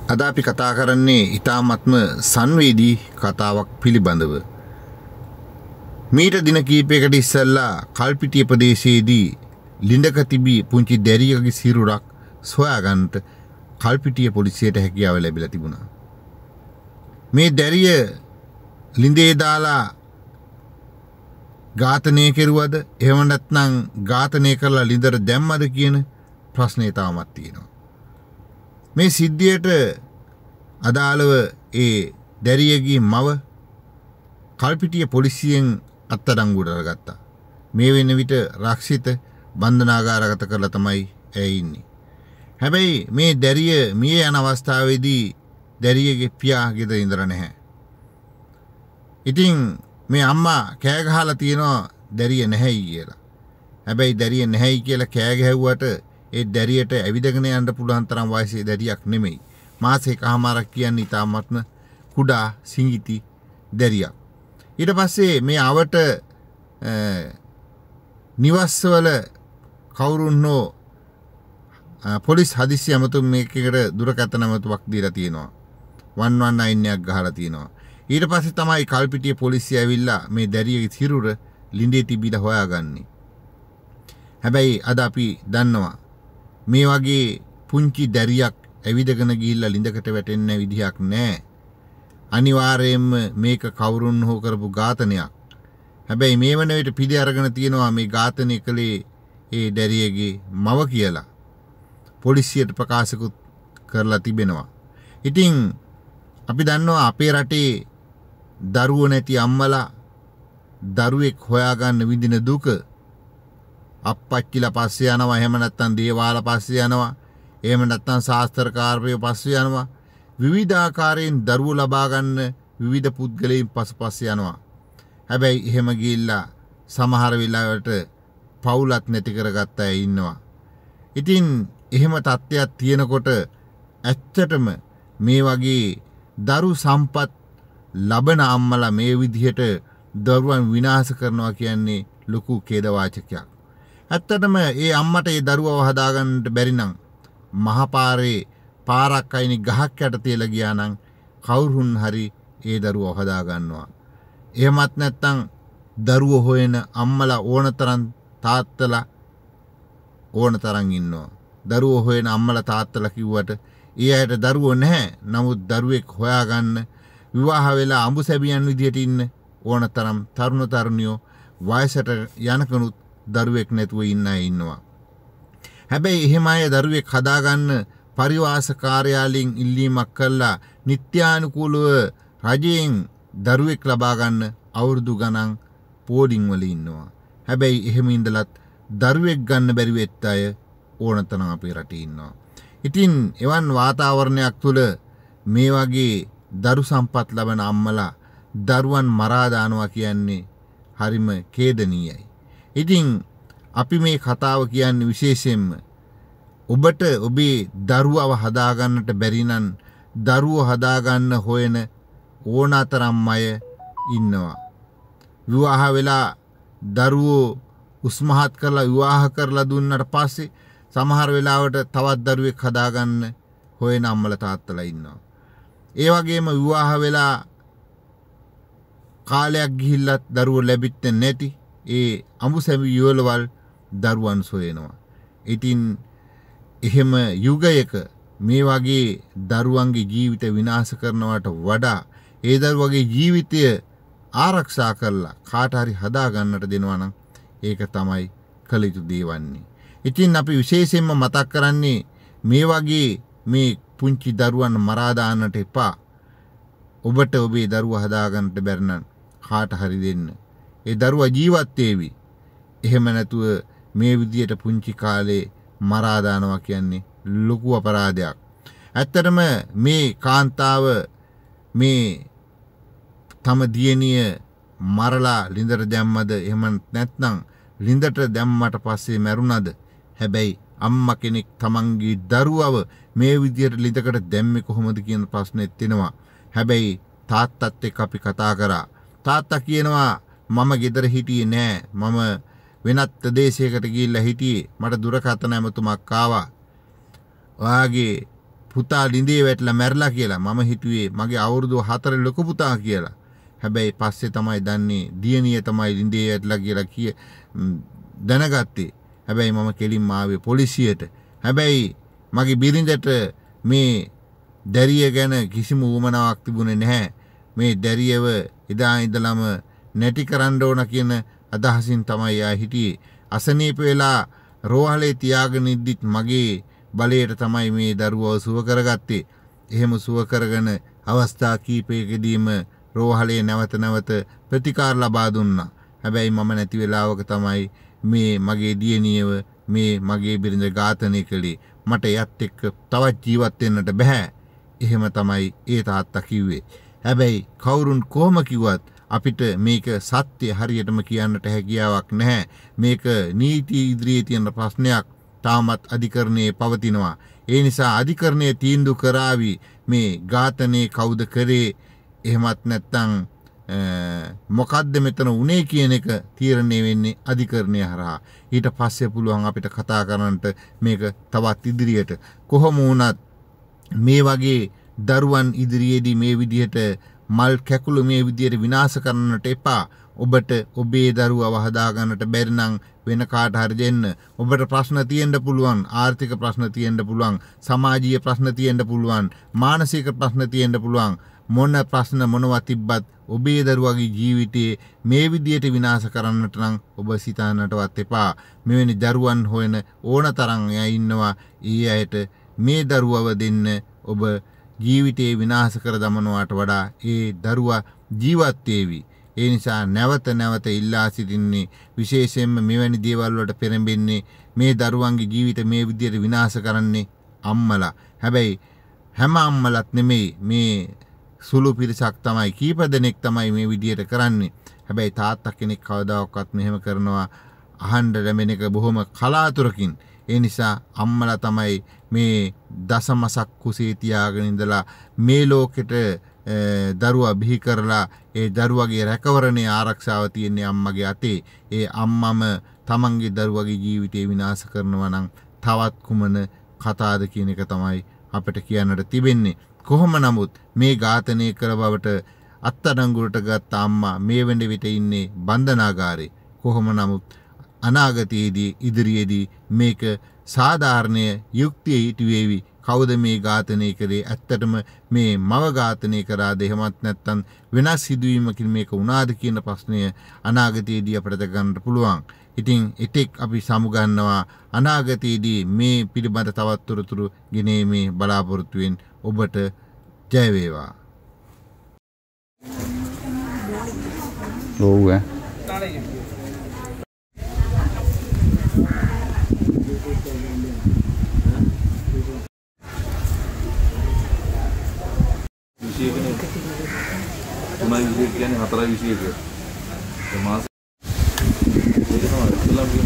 අද අපි කතා කරන්නේ ඊ타ත්ම සංවේදී කතාවක් පිළිබඳව. මීට දින කිහිපයකට ඉස්සෙල්ලා කල්පිටිය ප්‍රදේශයේදී ලිඳක තිබී පුංචි දැරියකගේ සිරුරක් සොයාගන්නට කල්පිටිය පොලිසියට හැකියාව ලැබිලා තිබුණා. මේ දැරිය ලිඳේ දාලා ඝාතනය කෙරුවද එහෙම නැත්නම් ඝාතනය කරලා ලිඳට දැම්මද කියන ප්‍රශ්නේ තාමත් තියෙනවා. මේ සිද්ධියට අදාළව ඒ දැරියගේ මව කල්පිටිය පොලිසියෙන් අත්අඩංගුවට අරගත්තා. මේ වෙන විට රක්ෂිත බන්ධනාගාරගත කරලා තමයි ඇය ඉන්නේ. හැබැයි මේ දැරිය මිය යන අවස්ථාවේදී දැරියගේ පියා ගෙදර ඉඳලා නැහැ. ඉතින් මේ අම්මා කෑ ගහලා තියනවා දැරිය නැහැයි කියලා. හැබැයි දැරිය නැහැයි කියලා කෑ ගැහුවට ඒ දැරියට ඇවිදගෙන යන්න පුළුවන් තරම් වයසේ දැරියක් නෙමෙයි. මාස එකමාරක් කියන්නේ ඊටාත්ම කුඩා සිඟිති දැරියක්. ඊට පස්සේ මේ අවට නිවස්වල කවුරුන් හෝ පොලිස් හදිසි ඇමතුම් මේකකට දුරකථන ඇමතුමක් දීලා තියෙනවා. 119 එකක් ගහලා තියෙනවා. ඊට පස්සේ තමයි කල්පිටිය පොලිසිය ඇවිල්ලා මේ දැරියගේ සිරුර ලිඳේ තිබිලා හොයාගන්නේ. හැබැයි අද අපි දන්නවා මේ වගේ පුංචි දැරියක් ඇවිදගෙන ගිහිල්ලා ලිඳකට වැටෙන්න විදිහක් නැහැ. අනිවාර්යයෙන්ම මේක කවුරුන් හෝ කරපු ඝාතනයක්. හැබැයි මේ වන විට පිළි අරගෙන තියෙනවා මේ ඝාතනය කළේ ඒ දැරියගේ මව කියලා. පොලිසියට ප්‍රකාශකුත් කරලා තිබෙනවා. ඉතින් අපි දන්නවා අපේ රටේ දරුවෝ නැති අම්මලා දරුවෙක් හොයාගන්න විඳින දුක. අප්පච්චිලා පස්සේ යනවා, එහෙම නැත්නම් දේවාල පස්සේ යනවා, එහෙම නැත්නම් ශාස්ත්‍රකාරයෝ පස්සේ යනවා. විවිධාකාරයෙන් දරුවෝ ලබා ගන්න විවිධ පුද්ගලයන් පස්සේ යනවා. හැබැයි එහෙම ගිහිල්ලා සමහර වෙලාවට පවුලක් නැති කරගත්ත අය ඉන්නවා. ඉතින් එහෙම තත්ත්වයක් තියෙනකොට ඇත්තටම මේ වගේ දරු සම්පත් ලබන අම්මලා මේ විදිහට දරුවන් විනාශ කරනවා කියන්නේ ලොකු ඛේදවාචකයක්. ඇත්තටම ඒ අම්මට ඒ දරුවව හදාගන්නට බැරි නම් මහපාරේ පාරක් අයිනේ ගහක් යට තියලා ගියා නම් කවුරුන් හරි ඒ දරුවව හදා ගන්නවා. එහෙමත් නැත්නම් දරුවෝ හොයන අම්මලා ඕනතරම් තාත්තලා ඕනතරම් ඉන්නවා. දරුවෝ හොයන අම්මලා තාත්තලා කිව්වට ඒ අයට දරුවෝ නැහැ. නමුත් දරුවෙක් හොයාගන්න විවාහ වෙලා අඹු සැබියන් විදියට ඉන්න ඕනතරම් තරුණ තරුණියෝ වයසට යනකනුත් දරුවෙක් නැතුව ඉන්න අය ඉන්නවා. හැබැයි එහෙම අය දරුවෙක් හදාගන්න පරිවාස කාර්යාලයෙන් ඉල්ලීමක් කළා නිත්‍යානුකූලව රජයෙන් දරුවෙක් ලබා ගන්න අවුරුදු ගණන් පෝඩින් වල ඉන්නවා. හැබැයි එහෙම ඉඳලත් දරුවෙක් ගන්න බැරි වෙච්ච අය ඕනතරම් අපේ රටේ ඉන්නවා. ඉතින් එවන් වාතාවරණයක් තුළ මේ වගේ දරු සම්පත් ලබන අම්මලා දරුවන් මරා දානවා කියන්නේ හරිම ඛේදනීයයි. ඉතින් අපි මේ කතාව කියන්නේ විශේෂයෙන්ම ඔබට ඔබේ දරුවව හදාගන්නට බැරි නම් දරුවෝ හදාගන්න හොයන ඕනතරම් අය ඉන්නවා. විවාහ වෙලා දරුවෝ උස්මහත් කරලා විවාහ කරලා දුන්නට පස්සේ සමහර වෙලාවට තවත් දරුවෙක් හදාගන්න හොයන අම්මලා තාත්තලා ඉන්නවා. ඒ වගේම විවාහ වෙලා කාලයක් ගිහිල්ලත් දරුවෝ ලැබෙන්නේ නැති ඒ අඹුසැමි යුවලවල් දරුවන් සොයනවා. ඉතින් එහෙම යුගයක මේ වගේ දරුවන්ගේ ජීවිත විනාශ කරනවට වඩා ඒ දරුවගේ ජීවිතය ආරක්ෂා කරලා කාට හරි හදා ගන්නට දෙනවා නම් ඒක තමයි කළ යුතු දේ වන්නේ. ඉතින් අපි විශේෂයෙන්ම මතක් කරන්නේ මේ වගේ මේ පුංචි දරුවන් මරා දාන්නට එපා. ඔබට ඔබේ දරුවා හදා ගන්නට බැරි නම් කාට හරි දෙන්න. ඒ දරුවා ජීවත් වේවි. එහෙම නැතුව මේ විදියට පුංචි කාලේ මරා දානවා කියන්නේ ලොකු අපරාධයක්. ඇත්තටම මේ කාන්තාව මේ තම දියණිය මරලා ලිඳට දැම්මද එහෙම නැත්නම් ලිඳට දැම්මට පස්සේ මැරුණද? හැබැයි අම්මා කෙනෙක් තමන්ගේ දරුවව මේ විදියට ලිඳකට දැම්මේ කොහොමද කියන ප්‍රශ්නෙත් එනවා. හැබැයි තාත්තත් එක්ක අපි කතා කරා. තාත්තා කියනවා මම ගෙදර හිටියේ නෑ. මම වෙනත් ප්‍රදේශයකට ගිහිල්ලා හිටියේ. මට දුරකථන ඇමතුමක් ආවා. ඔයාගේ පුතා ලිඳේ වැටලා මැරලා කියලා මම හිතුවේ මගේ අවුරුදු 4 ලොකු පුතා කියලා. හැබැයි පස්සේ තමයි දන්නේ දියණිය තමයි ලිඳේ වැටලා කියලා දැනගත්තේ. හැබැයි මම කෙලින්ම ආවේ පොලිසියට. හැබැයි මගේ බිරිඳට මේ දැරිය ගැන කිසිම උවමනාවක් තිබුණේ නැහැ. මේ දැරියව එදා ඉඳලම නැටි කරන්න ඕන කියන අදහසින් තමයි ආ හිටියේ. අසනීප වෙලා රෝහලේ තියාගෙන ඉද්දිත් මගේ බලයට තමයි මේ දරුවව සුව කරගත්තේ. එහෙම සුව කරගෙන අවස්ථා කීපයකදීම රෝහලේ නැවත නැවත ප්‍රතිකාර ලබා දුන්නා. හැබැයි මම නැති වෙලාවක තමයි මේ මගේ දියණියව මේ මගේ බිරිඳ ඝාතනය කළේ. මට එයත් එක්ක තවත් ජීවත් වෙන්නට බෑ. එහෙම තමයි ඒ තාත්තා කිව්වේ. හැබැයි කවුරුන් කොහොම කිව්වත් අපිට මේක සත්‍ය හරියටම කියන්නට හැකියාවක් නැහැ. මේක නීති ඉදිරියේ තියෙන ප්‍රශ්නයක්. තාමත් අධිකරණයේ පවතිනවා. ඒ නිසා අධිකරණයේ තීන්දුව කරાવી මේ ඝාතනයේ කවුද කරේ එහෙමත් නැත්නම් මොකද්ද මෙතන උනේ කියන එක තීරණය වෙන්නේ අධිකරණය හරහා. ඊට පස්සේ පුළුවන් අපිට කතා කරන්නට මේක තවත් ඉදිරියට. කොහොම වුණත් මේ වගේ දරුවන් ඉදිරියේදී මේ විදිහට මල් කැකුළු මේ විදිහට විනාශ කරන්නට එපා. ඔබට ඔබේ දරුවව හදා ගන්නට බැරි නම් වෙන කාට හරි දෙන්න. ඔබට ප්‍රශ්න තියෙන්න පුළුවන්, ආර්ථික ප්‍රශ්න තියෙන්න පුළුවන්, සමාජීය ප්‍රශ්න තියෙන්න පුළුවන්, මානසික ප්‍රශ්න තියෙන්න පුළුවන්. මොන ප්‍රශ්න මොනවා තිබ්බත් ඔබේ දරුවගේ ජීවිතයේ මේ විදියට විනාශ කරන්නට නම් ඔබ සිතන්නටවත් එපා. මෙවැනි දරුවන් හොයන ඕන තරම් අය ඉන්නවා. ඊ අයට මේ දරුවව දෙන්න ඔබ ජීවිතේ විනාශ කර දමනවාට වඩා ඒ දරුවා ජීවත් වේවි. ඒ නිසා නැවත නැවත ඉල්ලා සිටින්නේ විශේෂයෙන්ම මෙවැනි දේවල් වලට පෙරඹෙන්නේ මේ දරුවන්ගේ ජීවිත මේ විදියට විනාශ කරන්නේ අම්මලා. හැබැයි හැම අම්මලත් නෙමෙයි, මේ සුළු පිරිසක් තමයි, කීප දෙනෙක් තමයි මේ විදියට කරන්නේ. හැබැයි තාත්තා කෙනෙක් කවදාවත් මෙහෙම කරනවා අහන්න ලැබෙන එක බොහොම කලාතුරකින්. ඒ නිසා අම්මලා තමයි මේ දසමසක් කුසේ තියාගෙන ඉඳලා මේ ලෝකෙට දරුවා බිහි කරලා ඒ දරුවගේ රැකවරණයේ ආරක්ෂාව තියෙන්නේ අම්මගේ අතේ. ඒ අම්මම තමන්ගේ දරුවගේ ජීවිතේ විනාශ කරනවා නම් තවත් කුමන කතාවද කියන එක තමයි අපිට කියන්නට තිබෙන්නේ. කොහොම නමුත් මේ ඝාතනය කර බවට අත්අඩංගුවට ගත්ත අම්මා මේ වෙන විට ඉන්නේ බන්ධනාගාරේ. කොහොම නමුත් අනාගතයේදී ඉදිරියේදී මේක සාධාරණය යුක්තිය ඊට වේවි. කවුද මේ ඝාතනය කරේ? ඇත්තටම මේ මව ඝාතනය කරාද? එහෙමත් නැත්නම් වෙනස් සිදුවීමකින් මේක වුණාද කියන ප්‍රශ්නය අනාගතයේදී අපිට ගන්න පුළුවන්. ඉතින් එතෙක් අපි සමුගන්නවා අනාගතයේදී මේ පිළිබඳ තවත් තොරතුරු ගෙනීමේ බලාපොරොත්තුවෙන් ඔබට ජය වේවා. ඔව් තුනයි විසිය කියන්නේ හතරයි විසිය කියලා. ඒ මාස ඒකම ඉස්ලාම් කියන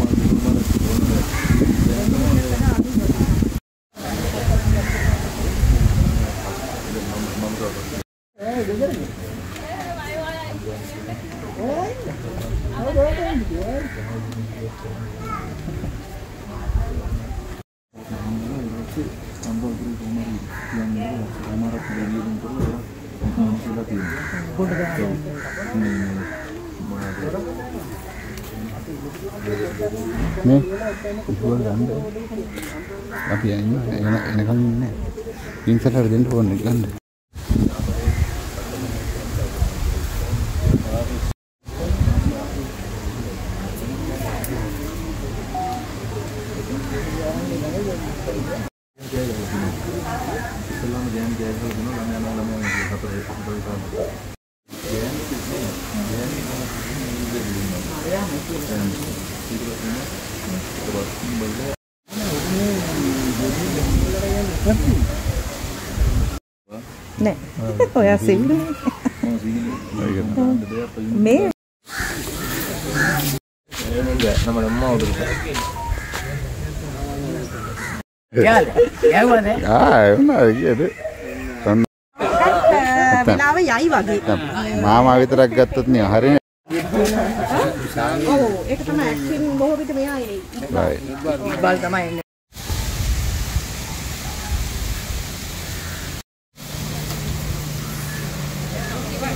නේ ඉස්සුවල් ගන්න අපි එනකන් ඉන්නේ ඉන්සට් හරි දෙන්න ඕනේ ගන්න. Nè, hồi xíu đi. Mé. මාමා විතරක් ගත්තොත් නේ හරිනේ. ඔව් ඒක තමයි ඇක්ටින් බොහෝ විට මෙයා ඉබ්බල් තමයි